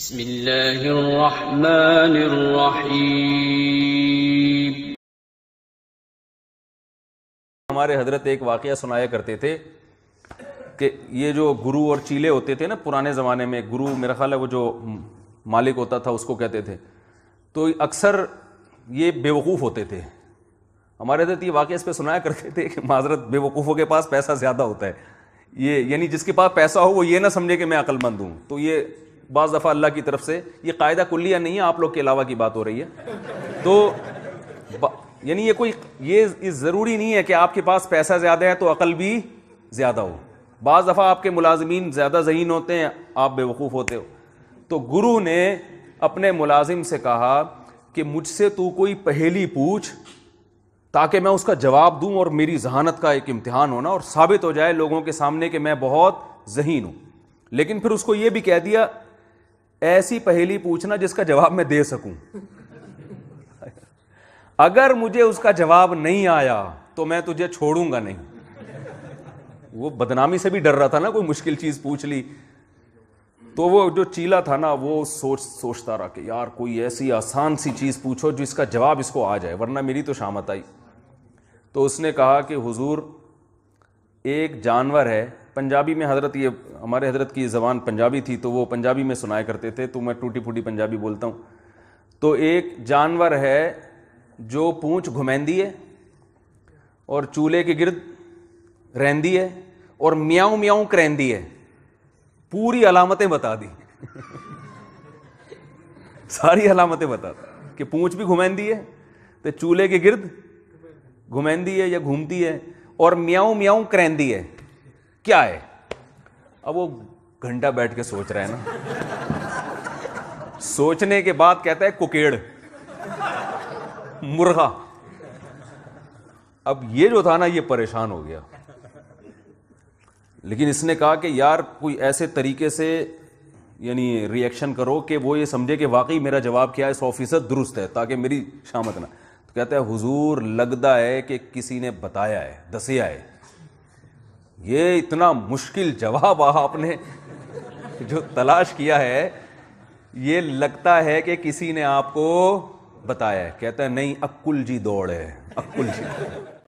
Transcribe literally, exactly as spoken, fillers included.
بسم اللہ الرحمن الرحیم۔ ہمارے حضرت ایک واقعہ سنایا کرتے تھے کہ یہ جو گرو اور چیلے ہوتے تھے نا پرانے زمانے میں، گرو میرا خیال ہے وہ جو مالک ہوتا تھا اس کو کہتے تھے، تو اکثر یہ بے وقوف ہوتے تھے۔ ہمارے حضرت یہ واقعہ اس پہ سنایا کرتے تھے کہ معذرت بے وقوفوں کے پاس پیسہ زیادہ ہوتا ہے، یہ یعنی جس کے پاس پیسہ ہو وہ یہ نہ سمجھے کہ میں عقل مند ہوں۔ تو یہ بعض دفعہ اللہ کی طرف سے یہ قاعدہ کلیہ نہیں ہے، آپ لوگ کے علاوہ کی بات ہو رہی ہے۔ تو یعنی یہ کوئی یہ ضروری نہیں ہے کہ آپ کے پاس پیسہ زیادہ ہے تو عقل بھی زیادہ ہو۔ بعض دفعہ آپ کے ملازمین زیادہ ذہین ہوتے ہیں، آپ بے وقوف ہوتے ہو۔ تو گرو نے اپنے ملازم سے کہا کہ مجھ سے تو کوئی پہیلی پوچھ تاکہ میں اس کا جواب دوں اور میری ذہانت کا ایک امتحان ہونا اور ثابت ہو جائے لوگوں کے سامنے کہ میں بہت ذہین ہوں۔ لیکن پھر اس کو یہ بھی کہہ دیا ایسی پہیلی پوچھنا جس کا جواب میں دے سکوں، اگر مجھے اس کا جواب نہیں آیا تو میں تجھے چھوڑوں گا نہیں۔ وہ بدنامی سے بھی ڈر رہا تھا نا، کوئی مشکل چیز پوچھ لی تو وہ جو چیلا تھا نا وہ سوچ سوچتا رہا کہ یار کوئی ایسی آسان سی چیز پوچھو جس کا جواب اس کو آ جائے ورنہ میری تو شامت آئی۔ تو اس نے کہا کہ حضور ایک جانور ہے، پنجابی میں، حضرت یہ ہمارے حضرت کی زبان پنجابی تھی تو وہ پنجابی میں سنایا کرتے تھے، تو میں ٹوٹی پھوٹی پنجابی بولتا ہوں۔ تو ایک جانور ہے جو پونچھ گھمیندی ہے اور چولہے کے گرد رہندی ہے اور میاؤں میاؤں کریندی ہے، پوری علامتیں بتا دی ساری علامتیں بتا دی کہ پونچھ بھی گھمیندی ہے تو چولہے کے گرد گھمیندی ہے یا گھومتی ہے اور میاؤں میاؤں کریندی ہے، کیا ہے؟ اب وہ گھنٹہ بیٹھ کے سوچ رہا ہے نا، سوچنے کے بعد کہتا ہے کوکیڑ، مرغا۔ اب یہ جو تھا نا یہ پریشان ہو گیا، لیکن اس نے کہا کہ یار کوئی ایسے طریقے سے یعنی ری ایکشن کرو کہ وہ یہ سمجھے کہ واقعی میرا جواب کیا ہے سو فیصد درست ہے تاکہ میری شامت نہ۔ تو کہتا ہے حضور لگتا ہے کہ کسی نے بتایا ہے، دسیا ہے، یہ اتنا مشکل جواب آپ نے جو تلاش کیا ہے یہ لگتا ہے کہ کسی نے آپ کو بتایا ہے۔ کہتا ہے نہیں، عقل جی دوڑ ہے، عقل جی۔